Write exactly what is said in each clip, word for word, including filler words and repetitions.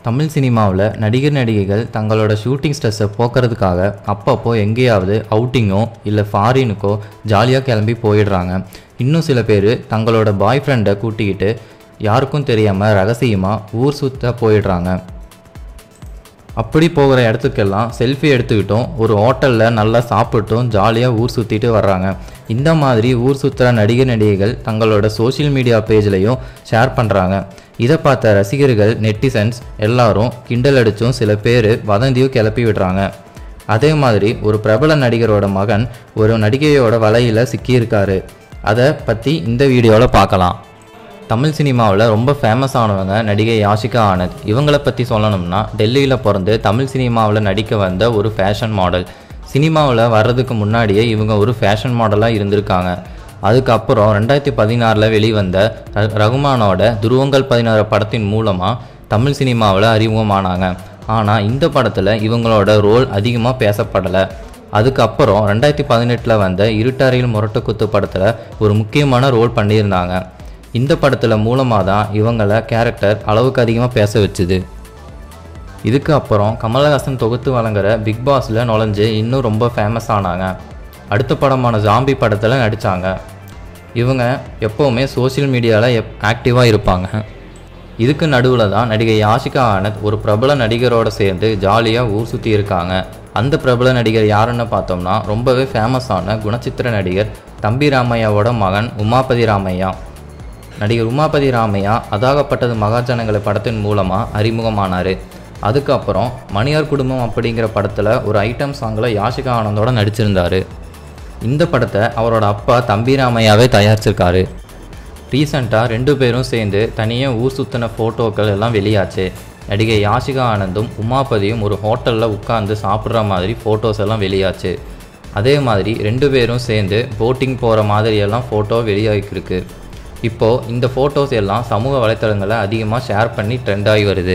தமிழ் சினிமாவில் நடிகர் நடிகைகள் தங்களோட ஷூட்டிங் ஸ்ட்ரெஸ்ஸை போக்குறதுக்காக அப்பப்போ எங்கேயாவது அவுட்டிங்கோ இல்லை ஃபாரினுக்கோ ஜாலியாக கிளம்பி போயிடுறாங்க. இன்னும் சில பேர் தங்களோட பாய் ஃப்ரெண்டை கூட்டிக்கிட்டு யாருக்கும் தெரியாமல் ரகசியமாக ஊர் சுற்ற போயிடுறாங்க. அப்படி போகிற இடத்துக்கெல்லாம் செல்ஃபி எடுத்துக்கிட்டும் ஒரு ஹோட்டலில் நல்லா சாப்பிட்டும் ஜாலியாக ஊர் சுற்றிட்டு வர்றாங்க. இந்த மாதிரி ஊர் சுற்றுற நடிகர் நடிகைகள் தங்களோட சோஷியல் மீடியா பேஜ்லையும் ஷேர் பண்ணுறாங்க. இதை பார்த்த ரசிகர்கள் நெட்டிசன்ஸ் எல்லாரும் கிண்டல் அடித்தும் சில பேர் வதந்தியும் கிளப்பி விடுறாங்க. அதே மாதிரி ஒரு பிரபல நடிகரோட மகன் ஒரு நடிகையோட வலையில் சிக்கியிருக்காரு. அதை பற்றி இந்த வீடியோவில் பார்க்கலாம். தமிழ் சினிமாவில் ரொம்ப ஃபேமஸ் ஆனவங்க நடிகை யாஷிகா ஆனந்த். இவங்களை பற்றி சொல்லணும்னா டெல்லியில் பிறந்து தமிழ் சினிமாவில் நடிக்க வந்த ஒரு ஃபேஷன் மாடல். சினிமாவில் வர்றதுக்கு முன்னாடியே இவங்க ஒரு ஃபேஷன் மாடலாக இருந்திருக்காங்க. அதுக்கப்புறம் ரெண்டாயிரத்தி பதினாறில் வெளிவந்த ரகுமானோட துருவங்கள் பதினாறு படத்தின் மூலமாக தமிழ் சினிமாவில் அறிமுகமானாங்க. ஆனால் இந்த படத்தில் இவங்களோட ரோல் அதிகமாக பேசப்படலை. அதுக்கப்புறம் ரெண்டாயிரத்தி பதினெட்டில் வந்த இருட்டறையில் முரட்டு குத்து படத்தில் ஒரு முக்கியமான ரோல் பண்ணியிருந்தாங்க. இந்த படத்தில் மூலமாக தான் இவங்களை கேரக்டர் அளவுக்கு அதிகமாக பேச வச்சுது. இதுக்கு அப்புறம் கமலஹாசன் தொகுத்து வழங்குற பிக் பாஸில் நுழைஞ்சு இன்னும் ரொம்ப ஃபேமஸ் ஆனாங்க. அடுத்த படமான ஜாம்பி படத்தில் நடித்தாங்க. இவங்க எப்போவுமே சோஷியல் மீடியாவில் எப் ஆக்டிவாக இருப்பாங்க. இதுக்கு நடுவில் தான் நடிகை யாஷிகா ஆனந்த் ஒரு பிரபல நடிகரோடு சேர்ந்து ஜாலியாக ஊர் சுற்றி இருக்காங்க. அந்த பிரபல நடிகர் யாருன்னு பார்த்தோம்னா ரொம்பவே ஃபேமஸான குணச்சித்திர நடிகர் தம்பி ராமையாவோட மகன் உமாபதி ராமையா. நடிகர் உமாபதி ராமையா அதாகப்பட்டது மகாஜனங்களை படத்தின் மூலமாக அறிமுகமானார். அதுக்கப்புறம் மணியார் குடும்பம் அப்படிங்கிற படத்தில் ஒரு ஐட்டம் சாங்கில் யாஷிகா ஆனந்தோட நடிச்சிருந்தார். இந்த படத்தை அவரோட அப்பா தம்பி ராமையாவே தயாரிச்சிருக்காரு. ரீசெண்டாக ரெண்டு பேரும் சேர்ந்து தனியாக ஊர் சுற்றின ஃபோட்டோக்கள் எல்லாம் வெளியாச்சு. நடிகை யாஷிகா ஆனந்தும் உமாபதியும் ஒரு ஹோட்டலில் உட்கார்ந்து சாப்பிட்ற மாதிரி ஃபோட்டோஸ் எல்லாம் வெளியாச்சு. அதே மாதிரி ரெண்டு பேரும் சேர்ந்து போட்டிங் போகிற மாதிரியெல்லாம் ஃபோட்டோ வெளியாகிருக்கு. இப்போது இந்த ஃபோட்டோஸ் எல்லாம் சமூக வலைத்தளங்களை அதிகமாக ஷேர் பண்ணி ட்ரெண்ட் ஆகி வருது.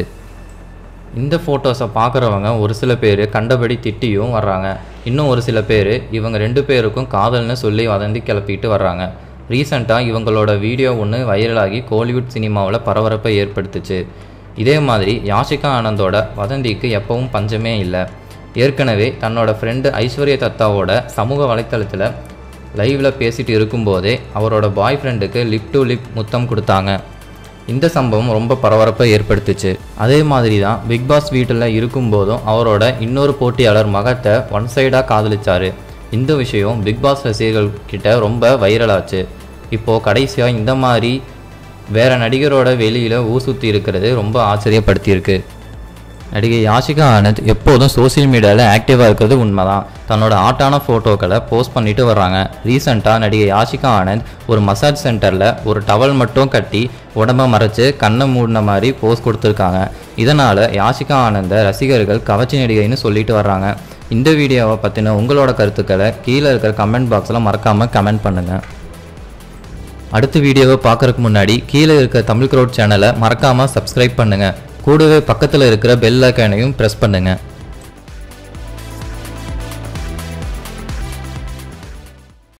இந்த ஃபோட்டோஸை பார்க்குறவங்க ஒரு சில பேர் கண்டபடி திட்டியும் வர்றாங்க. இன்னும் ஒரு சில பேர் இவங்க ரெண்டு பேருக்கும் காதல்னு சொல்லி வதந்தி கிளப்பிட்டு வர்றாங்க. ரீசெண்டாக இவங்களோட வீடியோ ஒன்று வைரலாகி கோலிவுட் சினிமாவில் பரபரப்பை ஏற்படுத்துச்சு. இதே மாதிரி யாஷிகா ஆனந்தோட வதந்திக்கு எப்பவும் பஞ்சமே இல்லை. ஏற்கனவே தன்னோட ஃப்ரெண்டு ஐஸ்வர்யா தத்தாவோட சமூக வலைத்தளத்தில் லைவில் பேசிட்டு இருக்கும்போதே அவரோட பாய் ஃப்ரெண்டுக்கு லிப் டு லிப் முத்தம் கொடுத்தாங்க. இந்த சம்பவம் ரொம்ப பரபரப்பை ஏற்படுத்துச்சு. அதே மாதிரி தான் பிக் பாஸ் வீட்டில் இருக்கும்போதும் அவரோட இன்னொரு போட்டியாளர் மகத்தை ஒன் சைடாக காதலிச்சார். இந்த விஷயம் பிக் பாஸ் ரசிகர்கள் கிட்ட ரொம்ப வைரலாச்சு. இப்போது கடைசியாக இந்த மாதிரி வேறு நடிகரோட வெளியில் ஊர் சுற்றி இருக்கிறது ரொம்ப ஆச்சரியப்படுத்தியிருக்கு. நடிகை யாஷிகா ஆனந்த் எப்போதும் சோசியல் மீடியாவில் ஆக்டிவாக இருக்கிறது உண்மைதான். தன்னோட ஆட்டான ஃபோட்டோக்களை போஸ்ட் பண்ணிட்டு வர்றாங்க. ரீசெண்டாக நடிகை யாஷிகா ஆனந்த் ஒரு மசாஜ் சென்டரில் ஒரு டவல் மட்டும் கட்டி உடம்பை மறைச்சு கண்ணை மூடின மாதிரி போஸ்ட் கொடுத்துருக்காங்க. இதனால் யாஷிகா ஆனந்தை ரசிகர்கள் கவர்ச்சி நடிகைன்னு சொல்லிட்டு வர்றாங்க. இந்த வீடியோவை பற்றின உங்களோட கருத்துக்களை கீழே இருக்கிற கமெண்ட் பாக்ஸில் மறக்காமல் கமெண்ட் பண்ணுங்கள். அடுத்த வீடியோவை பார்க்குறதுக்கு முன்னாடி கீழே இருக்கிற தமிழ் க்ரௌட் சேனலை மறக்காமல் சப்ஸ்கிரைப் பண்ணுங்கள். கூடவே பக்கத்தில் இருக்கிற பெல் ஐகானையும் ப்ரெஸ் பண்ணுங்கள்.